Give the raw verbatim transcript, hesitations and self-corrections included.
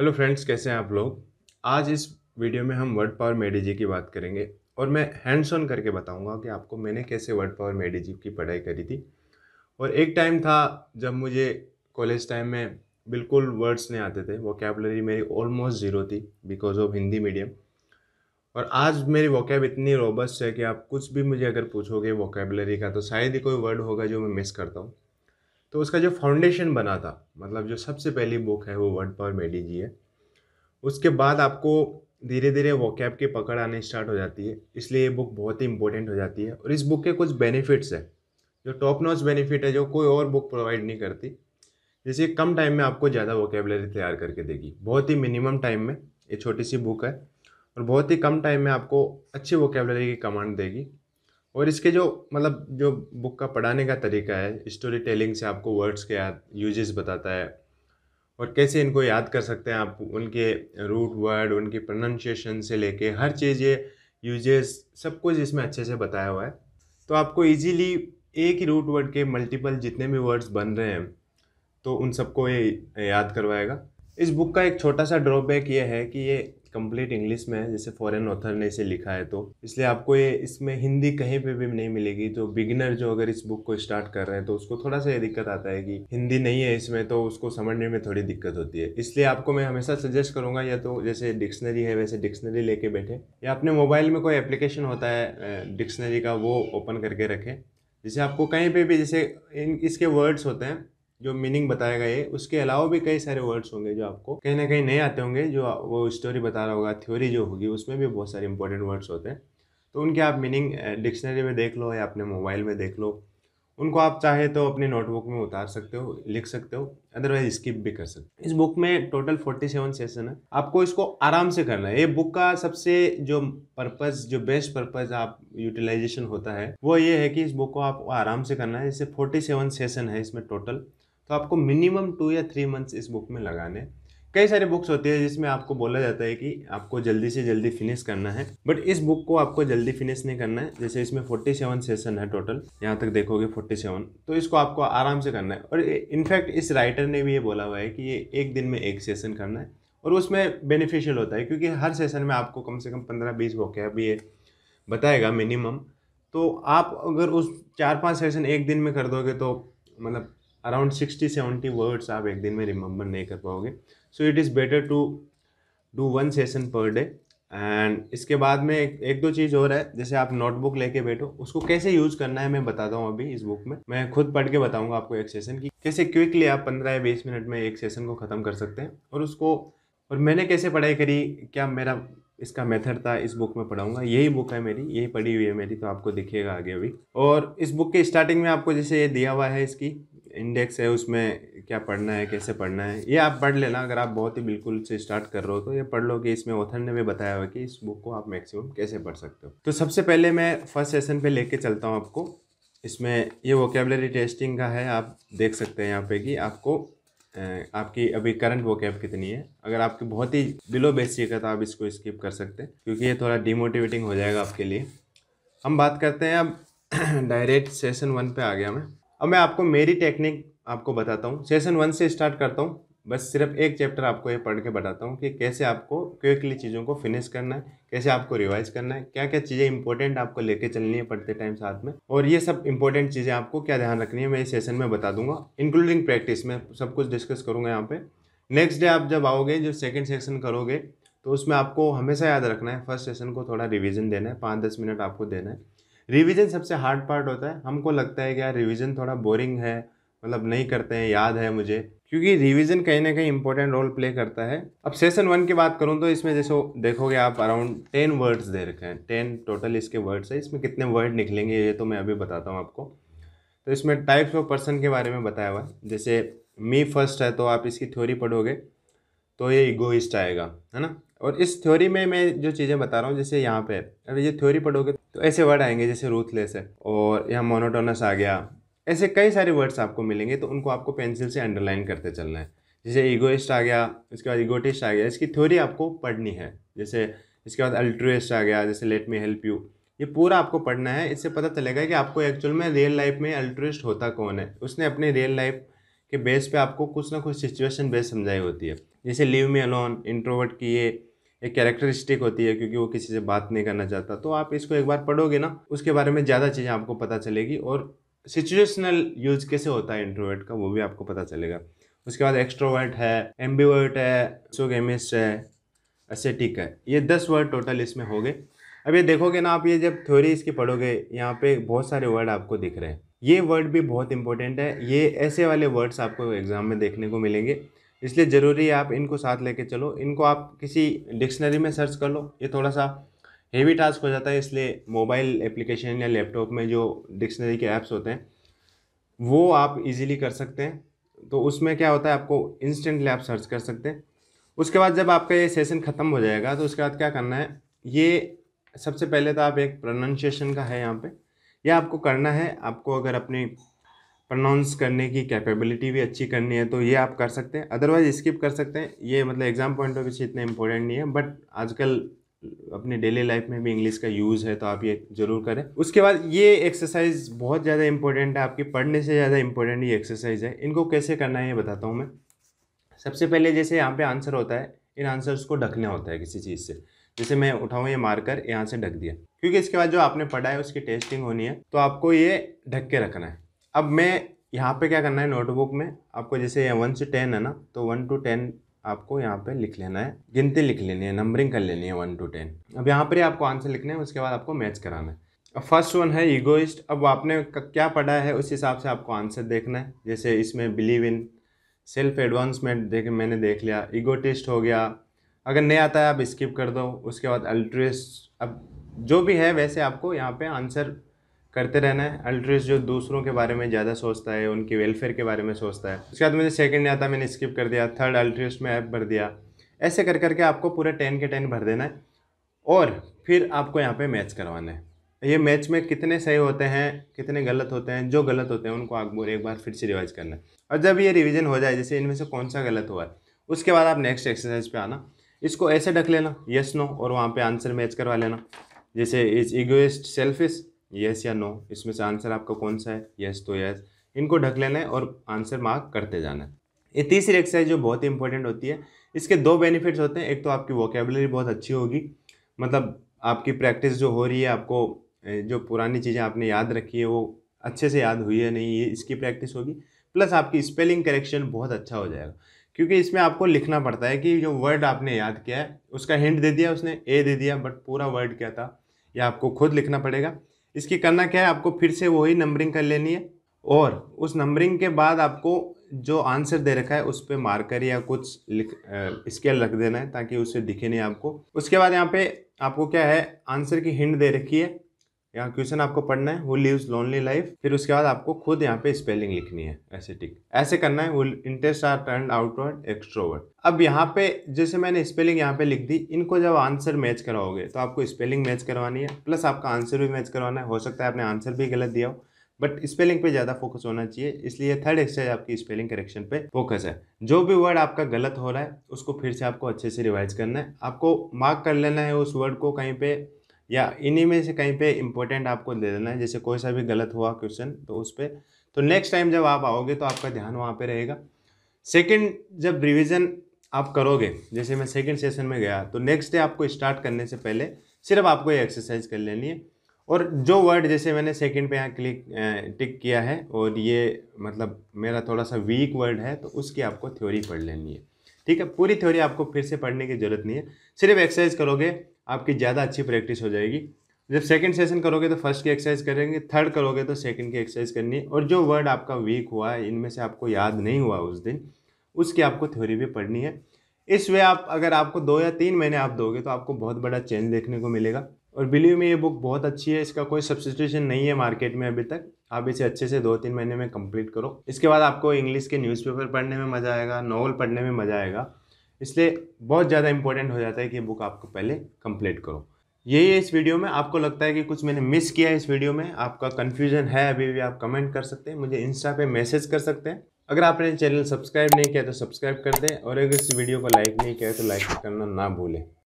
Hello friends, कैसे हैं आप लोग। आज इस वीडियो में हम वर्ड पावर मेडिजी की बात करेंगे और मैं हैंड्स ऑन करके बताऊंगा कि आपको मैंने कैसे वर्ड पावर मेडिजी की पढ़ाई करी थी। और एक टाइम था जब मुझे कॉलेज टाइम में बिल्कुल वर्ड्स नहीं आते थे, वोकैबुलरी मेरी ऑलमोस्ट ज़ीरो थी बिकॉज ऑफ हिंदी मीडियम। और आज मेरी वोकैब इतनी रोबस्ट है कि आप कुछ भी मुझे अगर पूछोगे वोकैबुलरी का तो शायद ही कोई वर्ड होगा जो मैं मिस करता हूँ। तो उसका जो फाउंडेशन बना था, मतलब जो सबसे पहली बुक है वो वर्ड पावर मेडिजी है। उसके बाद आपको धीरे धीरे वोकैब की पकड़ आने स्टार्ट हो जाती है, इसलिए ये बुक बहुत ही इंपॉर्टेंट हो जाती है। और इस बुक के कुछ बेनिफिट्स है जो टॉप नॉच बेनिफिट है, जो कोई और बुक प्रोवाइड नहीं करती। जैसे कम टाइम में आपको ज़्यादा वोकेबलरी तैयार करके देगी, बहुत ही मिनिमम टाइम में। ये छोटी सी बुक है और बहुत ही कम टाइम में आपको अच्छी वोकेबलरी की कमांड देगी। और इसके जो मतलब जो बुक का पढ़ाने का तरीका है, स्टोरी टेलिंग से आपको वर्ड्स के यूजेस बताता है और कैसे इनको याद कर सकते हैं आप। उनके रूट वर्ड, उनकी प्रोनाउंसिएशन से लेके हर चीज़, ये यूजेस सब कुछ इसमें अच्छे से बताया हुआ है। तो आपको इजीली एक ही रूट वर्ड के मल्टीपल जितने भी वर्ड्स बन रहे हैं तो उन सबको ये याद करवाएगा। इस बुक का एक छोटा सा ड्रॉबैक ये है कि ये कंप्लीट इंग्लिश में है, जैसे फॉरेन ऑथर ने इसे लिखा है, तो इसलिए आपको ये इसमें हिंदी कहीं पे भी नहीं मिलेगी। तो बिगिनर जो अगर इस बुक को स्टार्ट कर रहे हैं तो उसको थोड़ा सा ये दिक्कत आता है कि हिंदी नहीं है इसमें, तो उसको समझने में थोड़ी दिक्कत होती है। इसलिए आपको मैं हमेशा सजेस्ट करूंगा या तो जैसे डिक्शनरी है वैसे डिक्शनरी लेके बैठे, या अपने मोबाइल में कोई एप्लीकेशन होता है डिक्शनरी का, वो ओपन करके रखें। जैसे आपको कहीं पे भी जैसे इन इसके वर्ड्स होते हैं जो मीनिंग बताएगा ये, उसके अलावा भी कई सारे वर्ड्स होंगे जो आपको कहीं ना कहीं नहीं आते होंगे, जो वो स्टोरी बता रहा होगा, थ्योरी जो होगी उसमें भी बहुत सारे इंपॉर्टेंट वर्ड्स होते हैं। तो उनके आप मीनिंग डिक्शनरी में देख लो या अपने मोबाइल में देख लो। उनको आप चाहे तो अपनी नोटबुक में उतार सकते हो, लिख सकते हो, अदरवाइज स्किप भी कर सकते हो। इस बुक में टोटल फोर्टी सेवन सेशन है, आपको इसको आराम से करना है। ये बुक का सबसे जो पर्पज़, जो बेस्ट पर्पज़ आप यूटिलाइजेशन होता है वो ये है कि इस बुक को आप आराम से करना है। जैसे फोर्टी सेवन सेशन है इसमें टोटल, तो आपको मिनिमम टू या थ्री मंथ्स इस बुक में लगाने। कई सारी बुक्स होती है जिसमें आपको बोला जाता है कि आपको जल्दी से जल्दी फिनिश करना है, बट इस बुक को आपको जल्दी फिनिश नहीं करना है। जैसे इसमें फोर्टी सेवन सेशन है टोटल, यहाँ तक देखोगे फोर्टी सेवन, तो इसको आपको आराम से करना है। और इनफैक्ट इस राइटर ने भी ये बोला हुआ है कि ये एक दिन में एक सेशन करना है, और उसमें बेनिफिशियल होता है क्योंकि हर सेशन में आपको कम से कम पंद्रह बीस वोकैब ये बताएगा मिनिमम। तो आप अगर उस चार पाँच सेशन एक दिन में कर दोगे तो मतलब अराउंड सिक्सटी सेवेंटी वर्ड्स आप एक दिन में रिमेंबर नहीं कर पाओगे। So it is better to do one session per day. And इसके बाद में एक, एक दो चीज़ और है, जैसे आप नोटबुक लेके बैठो, उसको कैसे यूज़ करना है मैं बताता हूँ अभी। इस बुक में मैं खुद पढ़ के बताऊँगा आपको एक सेशन की कैसे क्विकली आप पंद्रह या बीस मिनट में एक सेशन को ख़त्म कर सकते हैं। और उसको और मैंने कैसे पढ़ाई करी, क्या मेरा इसका मेथड था, इस बुक में पढ़ाऊंगा। यही बुक है मेरी, यही पढ़ी हुई है मेरी, तो आपको दिखेगा आगे अभी। और इस बुक के स्टार्टिंग में आपको जैसे ये दिया हुआ है, इसकी इंडेक्स है, उसमें क्या पढ़ना है, कैसे पढ़ना है, ये आप पढ़ लेना। अगर आप बहुत ही बिल्कुल से स्टार्ट कर रहे हो तो ये पढ़ लो कि इसमें ऑथर ने भी बताया हुआ कि इस बुक को आप मैक्सिमम कैसे पढ़ सकते हो। तो सबसे पहले मैं फर्स्ट सेशन पे लेके चलता हूँ आपको। इसमें ये वोकेबलरी टेस्टिंग का है, आप देख सकते हैं यहाँ पे कि आपको आपकी अभी करंट वोकैब कितनी है। अगर आपकी बहुत ही बिलो बेसिक है तो आप इसको स्किप कर सकते हैं क्योंकि ये थोड़ा डिमोटिवेटिंग हो जाएगा आपके लिए। हम बात करते हैं अब डायरेक्ट सेशन वन पे आ गया मैं। अब मैं आपको मेरी टेक्निक आपको बताता हूँ। सेशन वन से स्टार्ट करता हूँ, बस सिर्फ एक चैप्टर आपको ये पढ़ के बताता हूँ कि कैसे आपको क्विकली चीज़ों को फिनिश करना है, कैसे आपको रिवाइज करना है, क्या क्या चीज़ें इंपॉर्टेंट आपको लेके चलनी है पढ़ते टाइम साथ में, और ये सब इंपॉर्टेंट चीज़ें आपको क्या ध्यान रखनी है मैं इस सेशन में बता दूंगा, इंक्लूडिंग प्रैक्टिस में सब कुछ डिस्कस करूँगा यहाँ पे। नेक्स्ट डे आप जब आओगे, जो सेकेंड सेशन करोगे, तो उसमें आपको हमेशा याद रखना है फर्स्ट सेशन को थोड़ा रिविजन देना है, पाँच दस मिनट आपको देना है। रिवीजन सबसे हार्ड पार्ट होता है। हमको लगता है कि यार रिवीजन थोड़ा बोरिंग है, मतलब नहीं करते हैं, याद है मुझे, क्योंकि रिवीजन कहीं ना कहीं इंपॉर्टेंट रोल प्ले करता है। अब सेशन वन की बात करूं तो इसमें जैसे देखोगे आप अराउंड टेन वर्ड्स दे रखे हैं, टेन टोटल इसके वर्ड्स है। इसमें कितने वर्ड निकलेंगे ये तो मैं अभी बताता हूँ आपको। तो इसमें टाइप्स ऑफ पर्सन के बारे में बताया हुआ है। जैसे मी फर्स्ट है तो आप इसकी थ्योरी पढ़ोगे तो ये इगोइस्ट आएगा, है ना। और इस थ्योरी में मैं जो चीज़ें बता रहा हूँ, जैसे यहाँ पे अगर ये थ्योरी पढ़ोगे तो ऐसे वर्ड आएंगे जैसे रूथलेस है, और यहाँ मोनोटोनस आ गया, ऐसे कई सारे वर्ड्स आपको मिलेंगे। तो उनको आपको पेंसिल से अंडरलाइन करते चलना है। जैसे ईगोइस्ट आ गया, इसके बाद ईगोटिस्ट आ गया, इसकी थ्योरी आपको पढ़नी है। जैसे इसके बाद अल्ट्रुइस्ट आ गया, जैसे लेट मी हेल्प यू, ये पूरा आपको पढ़ना है। इससे पता चलेगा कि आपको एक्चुअल में रियल लाइफ में अल्ट्रुइस्ट होता कौन है, उसने अपनी रियल लाइफ के बेस पे आपको कुछ ना कुछ सिचुएशन बेस समझाई होती है। जैसे लीव मी अलोन, इंट्रोवर्ट की ये एक कैरेक्टरिस्टिक होती है क्योंकि वो किसी से बात नहीं करना चाहता। तो आप इसको एक बार पढ़ोगे ना, उसके बारे में ज़्यादा चीज़ें आपको पता चलेगी और सिचुएशनल यूज कैसे होता है इंट्रोवर्ट का वो भी आपको पता चलेगा। उसके बाद एक्सट्रोवर्ट है, एम्बिवर्ट है, सोगेमिस्ट है, एसेटिक है। ये दस वर्ड टोटल इसमें हो गए। अब ये देखोगे ना आप, ये जब थ्योरी इसकी पढ़ोगे यहाँ पे बहुत सारे वर्ड आपको दिख रहे हैं। ये वर्ड भी बहुत इंपॉर्टेंट है। ये ऐसे वाले वर्ड्स आपको एग्जाम में देखने को मिलेंगे, इसलिए ज़रूरी है आप इनको साथ लेके चलो। इनको आप किसी डिक्शनरी में सर्च कर लो। ये थोड़ा सा हेवी टास्क हो जाता है, इसलिए मोबाइल एप्लीकेशन या लैपटॉप में जो डिक्शनरी के ऐप्स होते हैं वो आप इजीली कर सकते हैं। तो उसमें क्या होता है, आपको इंस्टेंटली आप सर्च कर सकते हैं। उसके बाद जब आपका ये सेशन ख़त्म हो जाएगा तो उसके बाद क्या करना है, ये सबसे पहले तो आप एक प्रोनाउंसिएशन का है यहाँ पे, यह आपको करना है। आपको अगर अपनी प्रोनाउंस करने की कैपेबिलिटी भी अच्छी करनी है तो ये आप कर सकते हैं, अदरवाइज स्किप कर सकते हैं। ये मतलब एग्जाम पॉइंट ऑफ व्यू से इतना इंपॉर्टेंट नहीं है, बट आजकल अपनी डेली लाइफ में भी इंग्लिश का यूज़ है तो आप ये ज़रूर करें। उसके बाद ये एक्सरसाइज बहुत ज़्यादा इंपॉर्टेंट है, आपकी पढ़ने से ज़्यादा इंपॉर्टेंट ये एक्सरसाइज है। इनको कैसे करना है ये बताता हूँ मैं। सबसे पहले जैसे यहाँ पे आंसर होता है, इन आंसर्स को ढकना होता है किसी चीज़ से। जैसे मैं उठाऊँ ये मार्कर, यहाँ से ढक दिया, क्योंकि इसके बाद जो आपने पढ़ा है उसकी टेस्टिंग होनी है, तो आपको ये ढक के रखना है। अब मैं यहाँ पे क्या करना है, नोटबुक में आपको जैसे वन से टेन है ना, तो वन टू टेन आपको यहाँ पे लिख लेना है, गिनती लिख लेनी है, नंबरिंग कर लेनी है वन टू टेन। अब यहाँ पर आपको आंसर लिखना है, उसके बाद आपको मैच कराना है। अब फर्स्ट वन है ईगोइस्ट। अब आपने क्या पढ़ा है उस हिसाब से आपको आंसर देखना है। जैसे इसमें बिलीव इन, सेल्फ एडवांसमेंट देख मैंने देख लिया, ईगोटिस्ट हो गया। अगर नहीं आता है आप स्किप कर दो। उसके बाद अल्ट्रिस्ट, अब जो भी है वैसे आपको यहाँ पे आंसर करते रहना है। अल्ट्रिस्ट जो दूसरों के बारे में ज़्यादा सोचता है, उनके वेलफेयर के बारे में सोचता है। उसके बाद मुझे सेकंड नहीं आता, मैंने स्किप कर दिया। थर्ड अल्ट्रिस्ट में ऐप भर दिया। ऐसे कर करके आपको पूरे टेन के टेन भर देना है और फिर आपको यहाँ पे मैच करवाना है। ये मैच में कितने सही होते हैं, कितने गलत होते हैं, जो गलत होते हैं उनको आप एक बार फिर से रिवाइज करना है। और जब ये रिवीजन हो जाए, जैसे इनमें से कौन सा गलत हुआ है, उसके बाद आप नेक्स्ट एक्सरसाइज पे आना। इसको ऐसे ढक लेना, यस नो, और वहाँ पे आंसर मैच करवा लेना। जैसे इज इगोइस्ट सेल्फिश, यस या नो, इसमें से आंसर आपका कौन सा है, यस तो यस। इनको ढक लेना है और आंसर मार्क करते जाना है। ये तीसरी एक्सरसाइज जो बहुत इंपॉर्टेंट होती है, इसके दो बेनिफिट्स होते हैं। एक तो आपकी वोकेबुलरी बहुत अच्छी होगी, मतलब आपकी प्रैक्टिस जो हो रही है, आपको जो पुरानी चीज़ें आपने याद रखी है वो अच्छे से याद हुई है नहीं, ये इसकी प्रैक्टिस होगी। प्लस आपकी स्पेलिंग करेक्शन बहुत अच्छा हो जाएगा, क्योंकि इसमें आपको लिखना पड़ता है कि जो वर्ड आपने याद किया है उसका हिंट दे दिया उसने, ए दे दिया, बट पूरा वर्ड क्या था यह आपको खुद लिखना पड़ेगा। इसकी करना क्या है, आपको फिर से वही नंबरिंग कर लेनी है और उस नंबरिंग के बाद आपको जो आंसर दे रखा है उस पर मार्कर या कुछ लिख स्केल रख देना है ताकि उससे दिखे नहीं आपको। उसके बाद यहाँ पे आपको क्या है, आंसर की हिंट दे रखी है, यहाँ क्वेश्चन आपको पढ़ना है, हु लिव्स लोनली लाइफ। फिर उसके बाद आपको खुद यहाँ पे स्पेलिंग लिखनी है, ऐसे टिक ऐसे करना है। Interest are turn outward extrovert. अब यहाँ पे जैसे मैंने स्पेलिंग यहाँ पे लिख दी, इनको जब आंसर मैच कराओगे तो आपको स्पेलिंग मैच करवानी है, प्लस आपका आंसर भी मैच करवाना है। हो सकता है आपने आंसर भी गलत दिया हो, बट स्पेलिंग पे ज़्यादा फोकस होना चाहिए, इसलिए थर्ड एक्सरसाइज आपकी स्पेलिंग करेक्शन पे फोकस है। जो भी वर्ड आपका गलत हो रहा है उसको फिर से आपको अच्छे से रिवाइज करना है। आपको मार्क कर लेना है उस वर्ड को कहीं पे, या इन्हीं में से कहीं पे इंपॉर्टेंट आपको दे देना है। जैसे कोई सा भी गलत हुआ क्वेश्चन तो उस पर, तो नेक्स्ट टाइम जब आप आओगे तो आपका ध्यान वहाँ पे रहेगा। सेकंड जब रिवीजन आप करोगे, जैसे मैं सेकंड सेशन में गया, तो नेक्स्ट डे आपको स्टार्ट करने से पहले सिर्फ आपको ये एक्सरसाइज कर लेनी है। और जो वर्ड जैसे मैंने सेकंड पे यहाँ क्लिक टिक किया है और ये मतलब मेरा थोड़ा सा वीक वर्ड है, तो उसकी आपको थ्योरी पढ़ लेनी है। ठीक है, पूरी थ्योरी आपको फिर से पढ़ने की जरूरत नहीं है, सिर्फ एक्सरसाइज करोगे आपकी ज़्यादा अच्छी प्रैक्टिस हो जाएगी। जब सेकंड सेशन करोगे तो फर्स्ट की एक्सरसाइज करेंगे, थर्ड करोगे तो सेकंड की एक्सरसाइज करनी है। और जो वर्ड आपका वीक हुआ है, इनमें से आपको याद नहीं हुआ उस दिन, उसकी आपको थ्योरी भी पढ़नी है। इस वे आप अगर आपको दो या तीन महीने आप दोगे तो आपको बहुत बड़ा चेंज देखने को मिलेगा। और बिलीव में ये बुक बहुत अच्छी है, इसका कोई सब्स्टिट्यूशन नहीं है मार्केट में अभी तक। आप इसे अच्छे से दो तीन महीने में कंप्लीट करो। इसके बाद आपको इंग्लिश के न्यूज़पेपर पढ़ने में मज़ा आएगा, नॉवल पढ़ने में मज़ा आएगा। इसलिए बहुत ज़्यादा इंपॉर्टेंट हो जाता है कि ये बुक आपको पहले कंप्लीट करो। यही है इस वीडियो में। आपको लगता है कि कुछ मैंने मिस किया है इस वीडियो में, आपका कन्फ्यूजन है अभी भी, आप कमेंट कर सकते हैं, मुझे इंस्टा पे मैसेज कर सकते हैं। अगर आपने चैनल सब्सक्राइब नहीं किया तो सब्सक्राइब कर दें, और अगर इस वीडियो को लाइक नहीं किया तो लाइक करना ना भूलें।